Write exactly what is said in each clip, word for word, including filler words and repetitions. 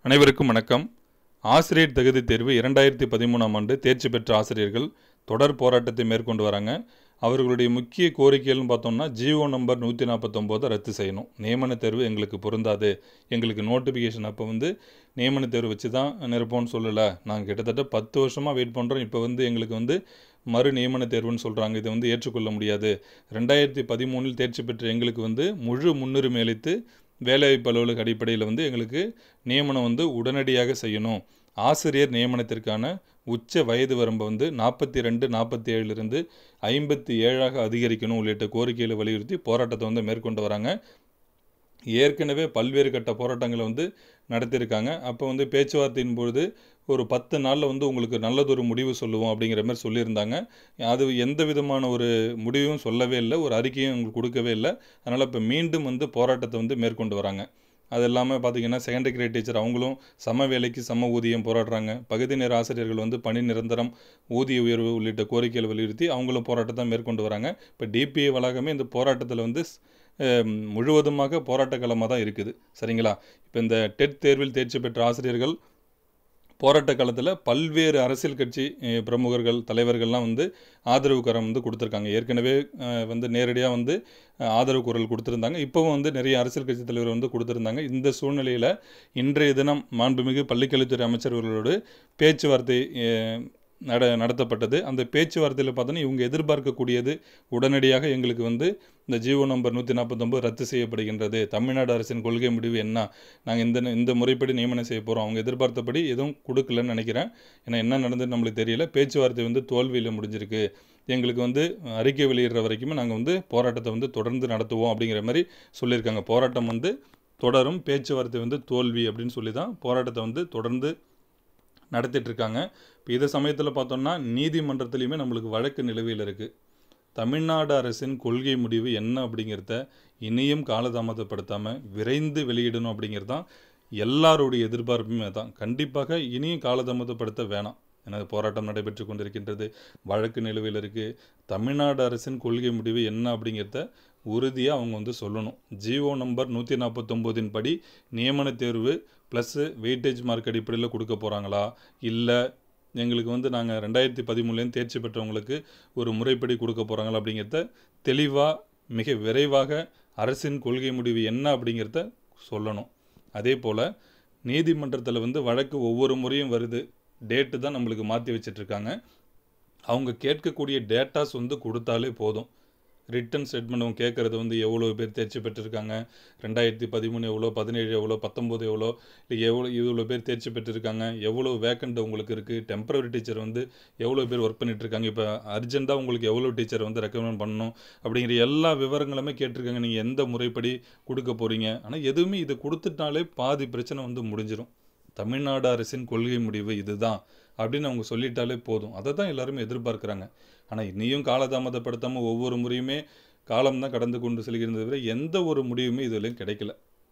அனைவருக்கும் வணக்கம். ஆசிரியர் தகுதி தேர்வு இரண்டாயிரத்தி பதிமூணாம் ஆண்டு தேர்ச்சி பெற்ற ஆசிரியர்கள் தொடர் போராட்டத்தை மேற்கொண்டு வராங்க. அவர்களுடைய முக்கிய கோரிக்கைகள்னு பார்த்தோம்னா, ஜிஓ நம்பர் நூற்றி நாற்பத்தொம்போதை ரத்து செய்யணும். நியமன தேர்வு எங்களுக்கு பொருந்தாது, எங்களுக்கு நோட்டிஃபிகேஷன் அப்போ வந்து நியமன தேர்வு வச்சு தான் நிரப்போம்னு சொல்லலை. நாங்கள் கிட்டத்தட்ட பத்து வருஷமாக வெயிட் பண்ணுறோம். இப்போ வந்து எங்களுக்கு வந்து மறு நியமன தேர்வுன்னு சொல்கிறாங்க. இதை வந்து ஏற்றுக்கொள்ள முடியாது. ரெண்டாயிரத்தி பதிமூணில் தேர்ச்சி பெற்ற எங்களுக்கு வந்து முழு முன்னுரிமை அளித்து வேலைவாய்ப்பு அலுவலக அடிப்படையில் வந்து எங்களுக்கு நியமனம் வந்து உடனடியாக செய்யணும். ஆசிரியர் நியமனத்திற்கான உச்ச வயது வரம்பை வந்து நாற்பத்தி ரெண்டு நாற்பத்தி ஏழுலேருந்து ஐம்பத்தி ஏழாக அதிகரிக்கணும் உள்ளிட்ட கோரிக்கைகளை வலியுறுத்தி போராட்டத்தை வந்து மேற்கொண்டு வராங்க. ஏற்கனவே பல்வேறு கட்ட போராட்டங்களை வந்து நடத்தியிருக்காங்க. அப்போ வந்து பேச்சுவார்த்தையின் பொழுது ஒரு பத்து நாளில் வந்து உங்களுக்கு நல்லதொரு முடிவு சொல்லுவோம் அப்படிங்கிற மாதிரி சொல்லியிருந்தாங்க. அது எந்த விதமான ஒரு முடிவும் சொல்லவே இல்லை, ஒரு அறிக்கையும் உங்களுக்கு கொடுக்கவே இல்லை. அதனால் இப்போ மீண்டும் வந்து போராட்டத்தை வந்து மேற்கொண்டு வராங்க. அது இல்லாமல் பார்த்திங்கன்னா, செகண்டரி கிரேட் டீச்சர் அவங்களும் சம வேலைக்கு சம ஊதியம் போராடுறாங்க. பகுதி நேர ஆசிரியர்கள் வந்து பணி நிரந்தரம், ஊதிய உயர்வு உள்ளிட்ட கோரிக்கைகளை வலியுறுத்தி அவங்களும் போராட்டத்தை மேற்கொண்டு வராங்க. இப்போ டிபிஏ வளாகமே இந்த போராட்டத்தில் வந்து முழுவதுமாக போராட்ட களமாக தான் இருக்குது. சரிங்களா? இப்போ இந்த டெட் தேர்வில் தேர்ச்சி பெற்ற ஆசிரியர்கள் போராட்ட காலத்தில் பல்வேறு அரசியல் கட்சி பிரமுகர்கள் தலைவர்கள்லாம் வந்து ஆதரவு கரம் வந்து கொடுத்துருக்காங்க. ஏற்கனவே வந்து நேரடியாக வந்து ஆதரவு குரல் கொடுத்துருந்தாங்க. இப்போவும் வந்து நிறைய அரசியல் கட்சி தலைவர் வந்து கொடுத்துருந்தாங்க. இந்த சூழ்நிலையில் இன்றைய தினம் மாண்புமிகு பள்ளிக்கல்வித்துறை அமைச்சர்களோடு பேச்சுவார்த்தை நட நடத்தப்பட்டது. அந்த பேச்சுவார்த்தையில் பார்த்தோன்னா, இவங்க எதிர்பார்க்கக்கூடியது உடனடியாக எங்களுக்கு வந்து இந்த ஜிஓ நம்பர் நூற்றி நாற்பத்தொம்பது ரத்து செய்யப்படுகின்றது. தமிழ்நாடு அரசின் கொள்கை முடிவு என்ன, நாங்கள் இந்த இந்த முறைப்படி நியமனம் செய்ய போகிறோம். அவங்க எதிர்பார்த்தபடி எதுவும் கொடுக்கலன்னு நினைக்கிறேன். ஏன்னா என்ன நடந்ததுன்னு நம்மளுக்கு தெரியல. பேச்சுவார்த்தை வந்து தோல்வியில் முடிஞ்சிருக்கு. எங்களுக்கு வந்து அறிக்கை வெளியிடுற வரைக்குமே நாங்கள் வந்து போராட்டத்தை வந்து தொடர்ந்து நடத்துவோம் அப்படிங்கிற மாதிரி சொல்லியிருக்காங்க. போராட்டம் வந்து தொடரும், பேச்சுவார்த்தை வந்து தோல்வி அப்படின்னு சொல்லி தான் போராட்டத்தை வந்து தொடர்ந்து நடத்திட்டுருக்காங்க. இப்போ இதை சமயத்தில் பார்த்தோம்னா, நீதிமன்றத்துலேயுமே நம்மளுக்கு வழக்கு நிலுவையில் இருக்குது. தமிழ்நாடு அரசின் கொள்கை முடிவு என்ன அப்படிங்கிறத இனியும் காலதாமதப்படுத்தாமல் விரைந்து வெளியிடணும் அப்படிங்கிறது தான் எல்லாருடைய எதிர்பார்ப்புமே தான். கண்டிப்பாக இனியும் காலதாமதப்படுத்த வேணாம். ஏன்னா போராட்டம் நடைபெற்று கொண்டிருக்கின்றது, வழக்கு நிலுவையில் இருக்குது. தமிழ்நாடு அரசின் கொள்கை முடிவு என்ன அப்படிங்கிறத உறுதியாக அவங்க வந்து சொல்லணும். ஜிஓ நம்பர் நூற்றி நாற்பத்தொம்போதின் படி நியமன தேர்வு ப்ளஸ்ஸு வெயிட்டேஜ் மார்க் அடிப்படையில் கொடுக்க போகிறாங்களா, இல்லை எங்களுக்கு வந்து நாங்கள் ரெண்டாயிரத்தி பதிமூணுலேருந்து தேர்ச்சி பெற்றவங்களுக்கு ஒரு முறைப்படி கொடுக்க போகிறாங்களா அப்படிங்கிறத தெளிவாக மிக விரைவாக அரசின் கொள்கை முடிவு என்ன அப்படிங்கிறத சொல்லணும். அதே போல் நீதிமன்றத்தில் வந்து வழக்கு ஒவ்வொரு முறையும் வருது, டேட்டு தான் நம்மளுக்கு மாற்றி வச்சிட்ருக்காங்க. அவங்க கேட்கக்கூடிய டேட்டாஸ் வந்து கொடுத்தாலே போதும். ரிட்டன் ஸ்டேட்மெண்ட் அவங்க கேட்குறது வந்து எவ்வளோ பேர் தேர்ச்சி பெற்றிருக்காங்க, ரெண்டாயிரத்தி பதிமூணு எவ்வளோ, பதினேழு எவ்வளோ, பத்தொம்போது எவ்வளோ, இல்லை எவ்வளோ இவ்வளோ பேர் தேர்ச்சி பெற்றிருக்காங்க, எவ்வளோ வேக்கண்ட் உங்களுக்கு இருக்குது, டெம்பரரி டீச்சர் வந்து எவ்வளோ பேர் ஒர்க் பண்ணிகிட்ருக்காங்க, இப்போ அர்ஜென்ட்டாக உங்களுக்கு எவ்வளோ டீச்சர் வந்து ரெக்கமெண்ட் பண்ணணும் அப்படிங்கிற எல்லா விவரங்களுமே கேட்டிருக்காங்க. நீங்கள் எந்த முறைப்படி கொடுக்க போகிறீங்க. ஆனால் எதுவுமே இது கொடுத்துட்டாலே பாதி பிரச்சனை வந்து முடிஞ்சிடும். தமிழ்நாடு அரசின் கொள்கை முடிவு இதுதான் அப்படின்னு அவங்க சொல்லிட்டாலே போதும். அதை தான் எல்லாருமே எதிர்பார்க்குறாங்க. ஆனால் இன்னையும் காலதாமதப்படுத்தாமல் ஒவ்வொரு முறையுமே காலம்தான் கடந்து கொண்டு செல்கிறது தவிர எந்த ஒரு முடிவுமே இதுலையும் கிடைக்கல.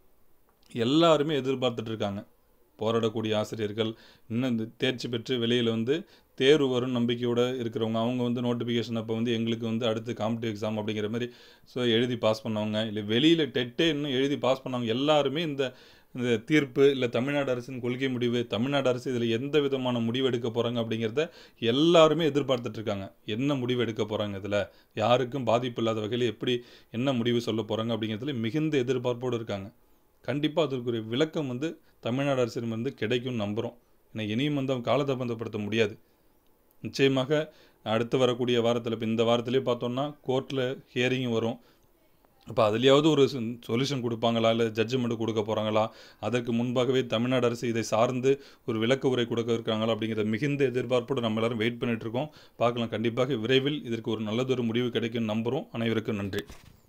எல்லாருமே எதிர்பார்த்துட்ருக்காங்க. போராடக்கூடிய ஆசிரியர்கள், இன்னும் இந்த தேர்ச்சி பெற்று வெளியில் வந்து தேர்வு வரும் நம்பிக்கையோடு இருக்கிறவங்க, அவங்க வந்து நோட்டிஃபிகேஷன் அப்போ வந்து எங்களுக்கு வந்து அடுத்து காம்படிட்டிவ் எக்ஸாம் அப்படிங்கிற மாதிரி ஸோ எழுதி பாஸ் பண்ணவங்க, இல்லை வெளியில் டெட்டே இன்னும் எழுதி பாஸ் பண்ணவங்க எல்லாருமே இந்த இந்த தீர்ப்பு இல்லை தமிழ்நாடு அரசின் கொள்கை முடிவு, தமிழ்நாடு அரசு இதில் எந்த விதமான முடிவு எடுக்க போகிறாங்க அப்படிங்கிறத எல்லாருமே எதிர்பார்த்துட்ருக்காங்க. என்ன முடிவு எடுக்க போகிறாங்க, இதில் யாருக்கும் பாதிப்பு இல்லாத வகையில் எப்படி என்ன முடிவு சொல்ல போகிறாங்க அப்படிங்கிறதுல மிகுந்த எதிர்பார்ப்போடு இருக்காங்க. கண்டிப்பாக அதற்குரிய விளக்கம் வந்து தமிழ்நாடு அரசிடம் வந்து கிடைக்கும்னு நம்புகிறோம். ஏன்னா இனியும் வந்து அவங்க காலதாமதப்படுத்த முடியாது. நிச்சயமாக அடுத்து வரக்கூடிய வாரத்தில், இப்போ இந்த வாரத்திலே பார்த்தோம்னா கோர்ட்டில் ஹியரிங் வரும். அப்போ அதுலேயாவது ஒரு சொல்யூஷன் கொடுப்பாங்களா, இல்லை ஜட்ஜ்மெண்ட் கொடுக்க போகிறாங்களா, அதற்கு முன்பாகவே தமிழ்நாடு அரசு இதை சார்ந்து ஒரு விளக்க உரை கொடுக்க இருக்காங்களா அப்படிங்கிறத மிகுந்த எதிர்பார்ப்போடு நம்ம எல்லோரும் வெயிட் பண்ணிகிட்ருக்கோம். பார்க்கலாம். கண்டிப்பாக விரைவில் இதற்கு ஒரு நல்லதொரு முடிவு கிடைக்கும் நம்புகிறோம். அனைவருக்கும் நன்றி.